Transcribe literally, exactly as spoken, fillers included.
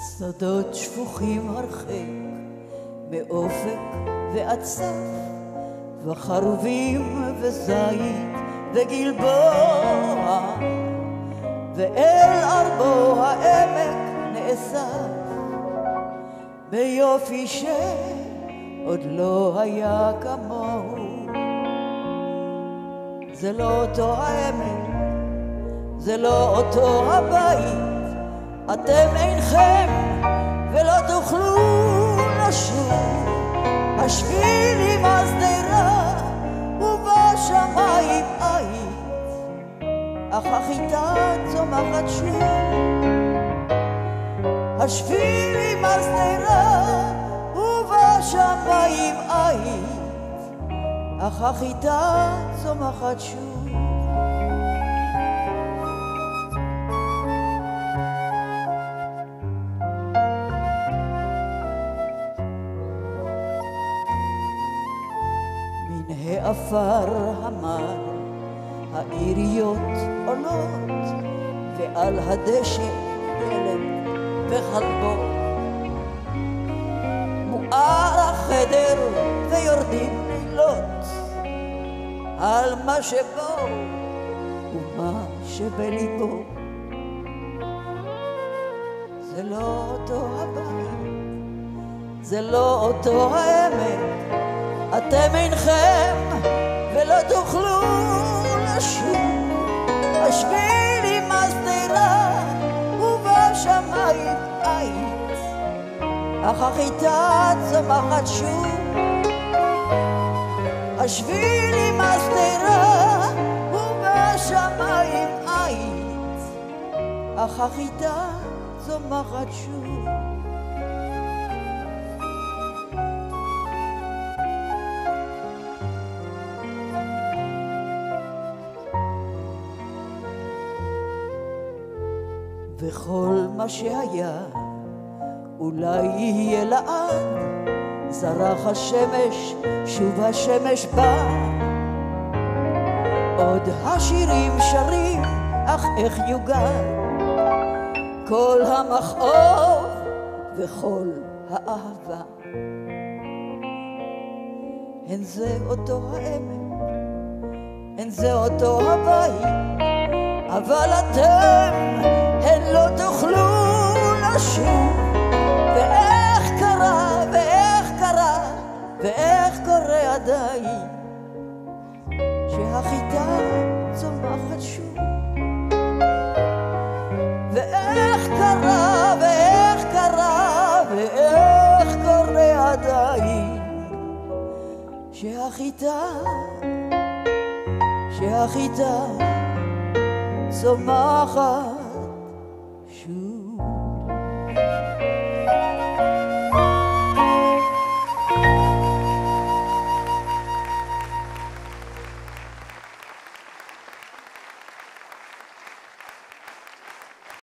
שדות שפוכים הרחק מאופק ועד סף, וחרובים וזית וגלבוע, ואל ארבו העמק נאסף ביופי שעוד לא היה כמוהו. זה לא אותו העמק, זה לא אותו הבית, אתם אינכם ולא תוכלו לשוב. השביל עם השדרה ובשמיים היית, אך החיטה צומחת שוב. השביל עם השדרה ובשמיים היית, אך החיטה צומחת שוב. העפר המר העיריות עולות, ועל הדשא ילד וחלבו. מואר החדר ויורדים לילות על מה שבו ומה שבליבו. זה לא אותו הבית, זה לא אותו העמק, אתם אינכם ולא תוכלו לשוב. השביל עם השדרה ובשמיים היית, אך החיטה צומחת שוב. השביל עם השדרה ובשמיים היית, אך החיטה צומחת שוב. וכל מה שהיה אולי יהיה לעד, זרח השמש, שוב השמש בא. עוד השירים שרים, אך איך יוגד כל המכאוב וכל האהבה. הן זה אותו העמק, הן זה אותו הבית, אבל אתם הן לא תוכלו לשוב. ואיך קרה, ואיך קרה, ואיך קורה עדיין שהחיטה צומחת שוב. ואיך קרה, ואיך קרה, ואיך קורה עדיין שהחיטה, שהחיטה צומחת